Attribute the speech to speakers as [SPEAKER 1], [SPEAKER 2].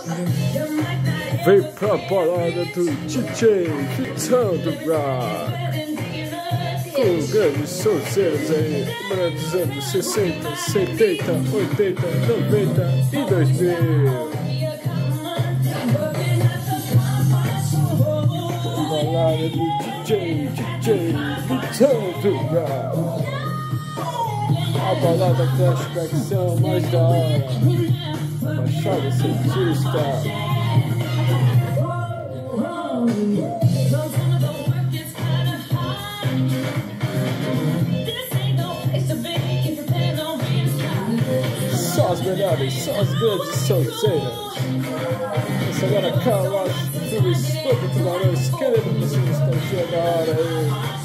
[SPEAKER 1] Vem pra balada do DJ Vitão do Bar, com grandes solteiros aí, dos anos 60, 70, 80, 90 e 2000. Balada do DJ Vitão do Bar, a balada Flashbackzao mais da hora, Baixada Sextou. Só as melhores, só as grandes solteiras. Essa agora calma, tudo escuta tubarões, querendo que vocês estão chegando a hora aí.